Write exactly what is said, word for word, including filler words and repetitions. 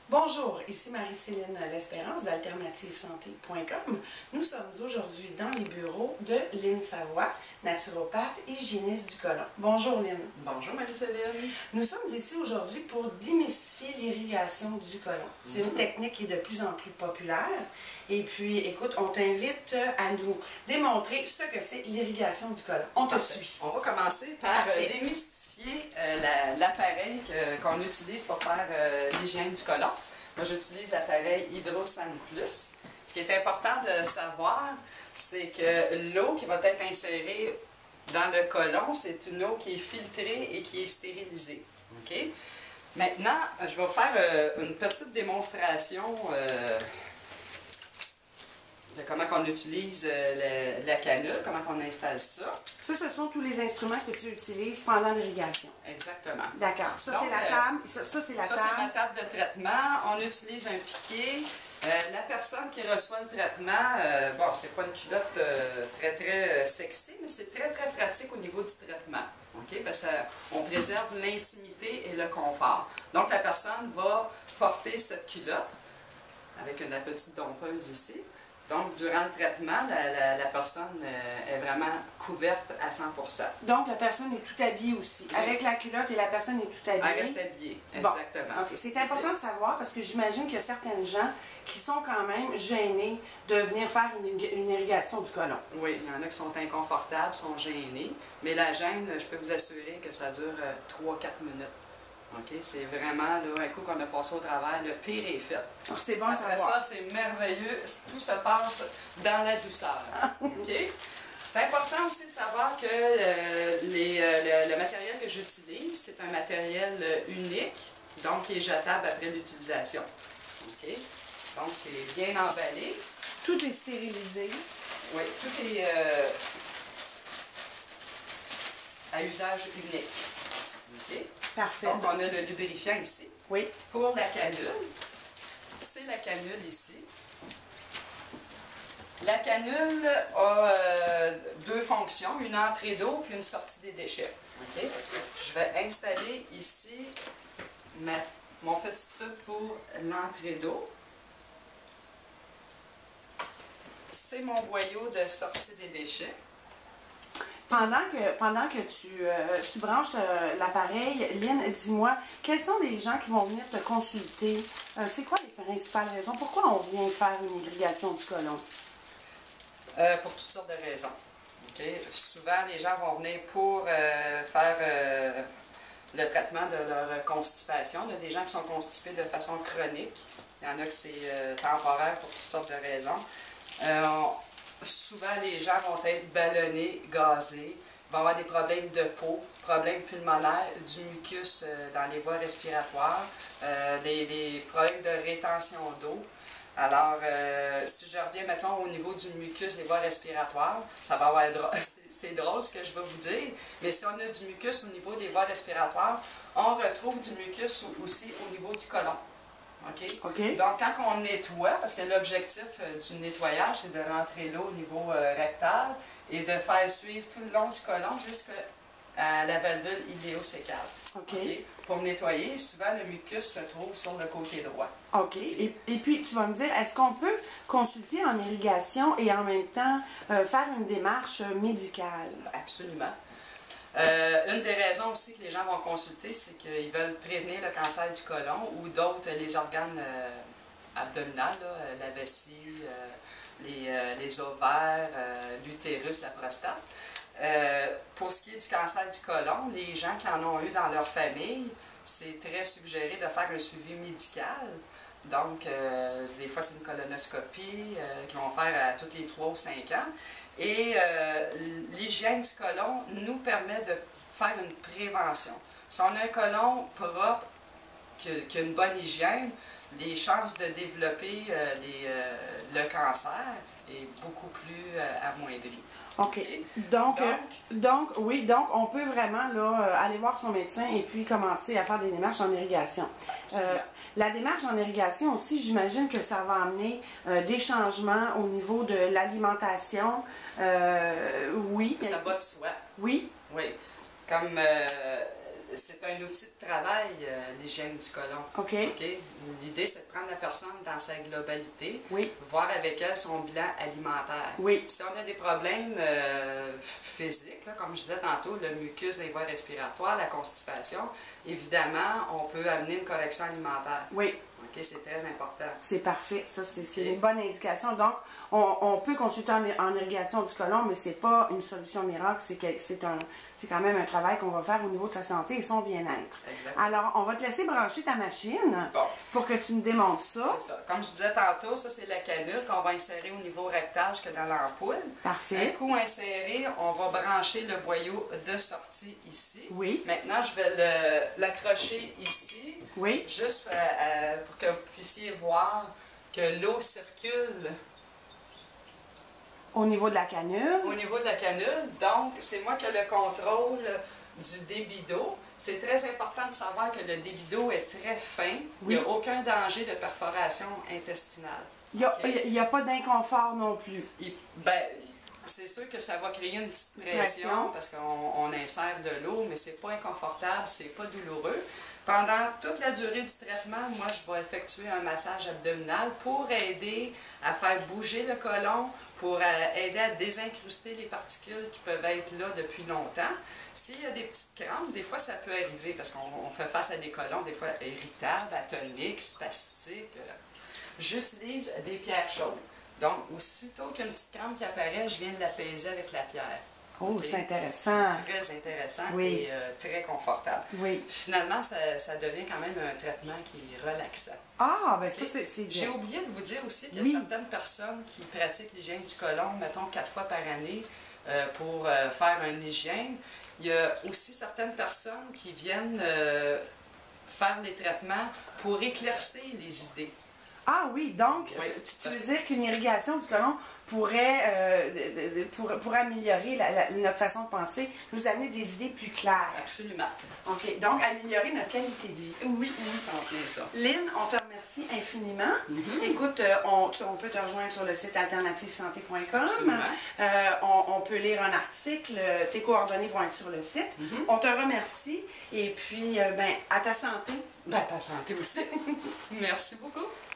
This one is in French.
Bonjour, ici Marie-Céline L'Espérance d'alternative santé point com. Nous sommes aujourd'hui dans les bureaux de Lynne Savoie, naturopathe, hygiéniste du côlon. Bonjour Lynne. Bonjour Marie-Céline. Nous sommes ici aujourd'hui pour démystifier l'irrigation du côlon. C'est une technique qui est de plus en plus populaire. Et puis, écoute, on t'invite à nous démontrer ce que c'est l'irrigation du côlon. On te Parfait. suit. On va commencer par euh, démystifier euh, l'appareil qu'on utilise pour faire euh, l'hygiène du côlon. Moi, j'utilise l'appareil HydroSan Plus. Ce qui est important de savoir, c'est que l'eau qui va être insérée dans le côlon, c'est une eau qui est filtrée et qui est stérilisée. Okay? Maintenant, je vais faire euh, une petite démonstration euh, de comment on utilise euh, la, la canule, comment on installe ça. Ça, ce sont tous les instruments que tu utilises pendant l'irrigation. Exactement. D'accord. Ça, c'est la euh, table. Ça, ça c'est la ça, table. c'est ma table de traitement. On utilise un piquet. Euh, la personne qui reçoit le traitement, euh, bon, c'est pas une culotte euh, très, très sexy, mais c'est très, très pratique au niveau du traitement. OK? Parce qu'on préserve l'intimité et le confort. Donc, la personne va porter cette culotte avec une, la petite dompeuse ici. Donc, durant le traitement, la, la, la personne euh, est vraiment couverte à cent pour cent. Donc, la personne est tout habillée aussi. Oui. Avec la culotte et la personne est tout habillée. Elle reste habillée, exactement. Bon. Okay. C'est important de savoir parce que j'imagine qu'il y a certaines gens qui sont quand même gênés de venir faire une, une irrigation du côlon. Oui, il y en a qui sont inconfortables, sont gênés. Mais la gêne, je peux vous assurer que ça dure euh, trois à quatre minutes. OK? C'est vraiment, là, un coup qu'on a passé au travers, le pire est fait. Oh, c'est bon Après à savoir. ça, c'est merveilleux. Tout se passe dans la douceur. OK? C'est important aussi de savoir que euh, les, euh, le, le matériel que j'utilise, c'est un matériel euh, unique, donc qui est jetable après l'utilisation. OK? Donc, c'est bien emballé. Tout est stérilisé. Oui, tout est euh, à usage unique. OK? Parfait. Donc, on a le lubrifiant ici. Oui. Pour la canule, c'est la canule ici. La canule a euh, deux fonctions, une entrée d'eau et une sortie des déchets. Okay? Je vais installer ici ma, mon petit tube pour l'entrée d'eau. C'est mon boyau de sortie des déchets. Pendant que, pendant que tu, euh, tu branches euh, l'appareil, Lynne, dis-moi, quels sont les gens qui vont venir te consulter? Euh, c'est quoi les principales raisons? Pourquoi on vient faire une irrigation du côlon? Euh, pour toutes sortes de raisons. Okay? Souvent, les gens vont venir pour euh, faire euh, le traitement de leur constipation. Il y a des gens qui sont constipés de façon chronique. Il y en a que c'est euh, temporaire pour toutes sortes de raisons. Euh, on, Souvent, les gens vont être ballonnés, gazés, vont avoir des problèmes de peau, problèmes pulmonaires, du mucus euh, dans les voies respiratoires, euh, des, des problèmes de rétention d'eau. Alors, euh, si je reviens, mettons, au niveau du mucus des voies respiratoires, ça va avoir drôle, c'est drôle ce que je vais vous dire, mais si on a du mucus au niveau des voies respiratoires, on retrouve du mucus aussi au niveau du côlon. Okay? OK. Donc, quand on nettoie, parce que l'objectif euh, du nettoyage, c'est de rentrer l'eau au niveau euh, rectal et de faire suivre tout le long du côlon jusqu'à la valvule idéocécale. OK. Okay? Pour nettoyer, souvent le mucus se trouve sur le côté droit. OK. Okay. Et, et puis, tu vas me dire, est-ce qu'on peut consulter en irrigation et en même temps euh, faire une démarche médicale? Absolument. Euh, une des raisons aussi que les gens vont consulter, c'est qu'ils veulent prévenir le cancer du côlon ou d'autres, les organes euh, abdominaux, là, la vessie, euh, les, euh, les ovaires, euh, l'utérus, la prostate. Euh, pour ce qui est du cancer du côlon, les gens qui en ont eu dans leur famille, c'est très suggéré de faire un suivi médical. Donc, euh, des fois, c'est une colonoscopie euh, qu'ils vont faire à tous les trois ou cinq ans. Et euh, l'hygiène du côlon nous permet de faire une prévention. Si on a un côlon propre, qui, qui a une bonne hygiène, les chances de développer euh, les, euh, le cancer est beaucoup plus euh, amoindrie. OK. Donc, donc, euh, donc, oui, donc on peut vraiment là, aller voir son médecin et puis commencer à faire des démarches en irrigation. Euh, la démarche en irrigation aussi, j'imagine que ça va amener euh, des changements au niveau de l'alimentation. Euh, oui. Ça va de soi. Oui. Oui. Comme euh, c'est un outil de travail, euh, l'hygiène du côlon. OK. Okay? L'idée, c'est de prendre la personne dans sa globalité, Oui. voir avec elle son bilan alimentaire. Oui. Si on a des problèmes euh, physiques, là, comme je disais tantôt, le mucus des voies respiratoires, la constipation, évidemment, on peut amener une correction alimentaire. Oui. OK, c'est très important. C'est parfait. Ça, c'est Okay. une bonne indication. Donc, on, on peut consulter en, en irrigation du côlon, mais c'est pas une solution miracle. C'est que c'est un, c'est quand même un travail qu'on va faire au niveau de sa santé et son bien-être. Alors, on va te laisser brancher ta machine bon. pour que tu nous démontres ça. C'est ça. Comme je disais tantôt, ça, c'est la canule qu'on va insérer au niveau rectal jusque dans l'ampoule. Parfait. Un coup inséré, on va brancher le boyau de sortie ici. Oui. Maintenant, je vais l'accrocher ici. Oui. Juste euh, euh, pour que vous puissiez voir que l'eau circule au niveau de la canule. Au niveau de la canule. Donc, c'est moi qui ai le contrôle du débit d'eau. C'est très important de savoir que le débit d'eau est très fin. Oui. Il n'y a aucun danger de perforation intestinale. Il n'y a, okay. a pas d'inconfort non plus. Il, ben, c'est sûr que ça va créer une petite pression, pression. Parce qu'on insère de l'eau, mais c'est pas inconfortable, c'est pas douloureux. Pendant toute la durée du traitement, moi, je vais effectuer un massage abdominal pour aider à faire bouger le côlon, pour aider à désincruster les particules qui peuvent être là depuis longtemps. S'il y a des petites crampes, des fois, ça peut arriver parce qu'on fait face à des côlons, des fois irritables, atoniques, spastiques. J'utilise des pierres chaudes. Donc, aussitôt qu'il y a une petite crampe qui apparaît, je viens de l'apaiser avec la pierre. Oh, okay. C'est intéressant. C'est très intéressant oui. et euh, très confortable. Oui. Finalement, ça, ça devient quand même un traitement qui est relaxant. Ah, bien ça, c'est bien. J'ai oublié de vous dire aussi qu'il y a oui. certaines personnes qui pratiquent l'hygiène du côlon, mettons quatre fois par année, euh, pour euh, faire une hygiène. Il y a aussi certaines personnes qui viennent euh, faire les traitements pour éclaircir les idées. Ah oui, donc, oui, tu, tu veux dire qu'une irrigation du côlon pourrait, euh, de, de, pour, pour améliorer la, la, notre façon de penser, nous amener des idées plus claires. Absolument. OK, donc améliorer notre qualité de vie. Oui, c'est ça. Lynn, on te remercie infiniment. Mm-hmm. Écoute, euh, on, tu, on peut te rejoindre sur le site alternative santé point com. Euh, on, on peut lire un article, tes coordonnées vont être sur le site. Mm-hmm. On te remercie et puis, euh, ben, à ta santé. Ben, à ta santé aussi. Merci beaucoup.